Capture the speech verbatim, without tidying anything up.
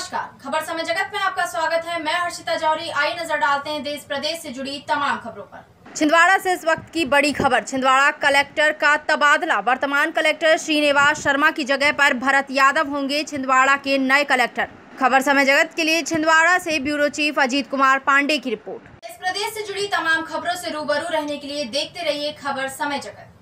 नमस्कार, खबर समय जगत में आपका स्वागत है। मैं हर्षिता जौहरी। आई नजर डालते हैं देश प्रदेश से जुड़ी तमाम खबरों पर। छिंदवाड़ा से इस वक्त की बड़ी खबर। छिंदवाड़ा कलेक्टर का तबादला। वर्तमान कलेक्टर श्रीनिवास शर्मा की जगह पर भरत यादव होंगे छिंदवाड़ा के नए कलेक्टर। खबर समय जगत के लिए छिंदवाड़ा से ब्यूरो चीफ अजीत कुमार पांडे की रिपोर्ट। देश प्रदेश से जुड़ी तमाम खबरों से रूबरू रहने के लिए देखते रहिए खबर समय जगत।